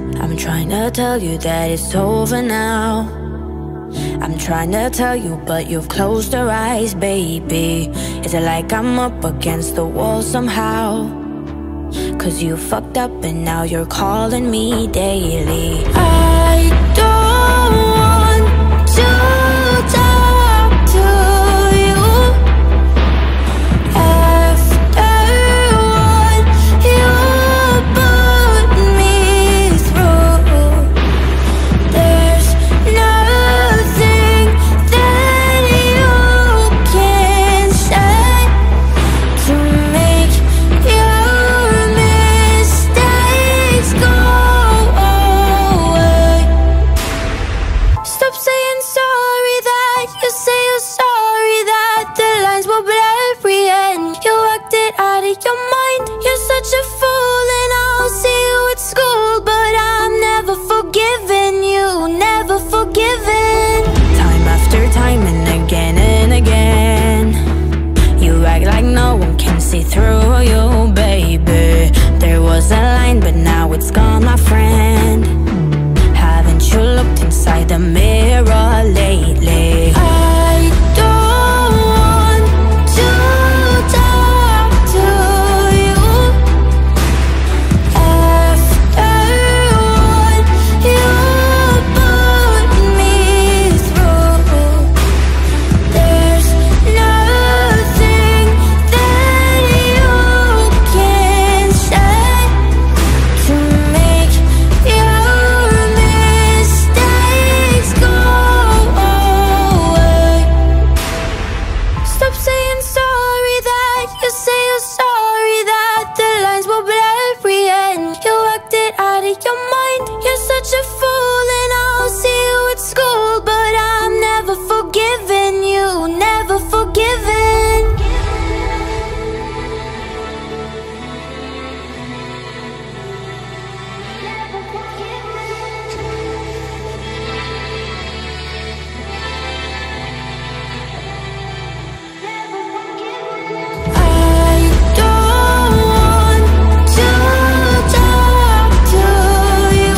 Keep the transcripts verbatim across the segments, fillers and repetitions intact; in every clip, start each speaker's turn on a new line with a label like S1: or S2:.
S1: I'm trying to tell you that it's over now. I'm trying to tell you, but you've closed your eyes, baby. Is it like I'm up against the wall somehow? Cause you fucked up and now you're calling me daily. I don't want to talk to you after what you put me through. There's nothing that you can say to make your mistakes go away. Stop saying sorry that you say you're sorry, that the lines were blurry and you acted out of your mind. You're such a fool and I'll see you at school, but I'm never forgiving you, never forgiving. Time after time and again and again, you act like no one can see through you, baby. There was a line but now it's gone, my friend. Haven't you looked inside the mirror lately? I don't want to talk to you after what you put me through. There's nothing that you can say to make your mistakes go away. Stop saying sorry that you say you're sorry, that the lines were blurry and you acted out of your mind. You're such a fool and I'll see you at school, but I'm never forgiving you, never forgiving. I don't want to talk to you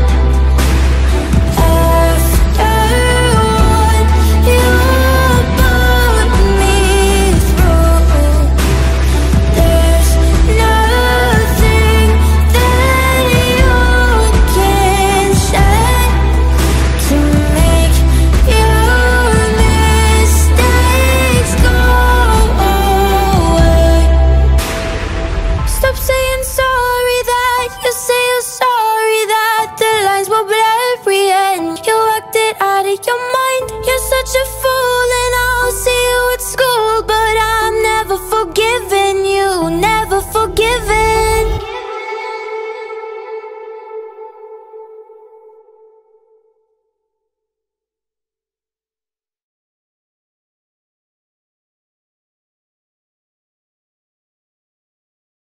S1: after what you put me through. There's nothing that you can say to make your mistakes go away. Stop saying sorry that you say you're sorry, that the lines were blurry and you acted out of your mind. You're such a fool and I'll see you at school,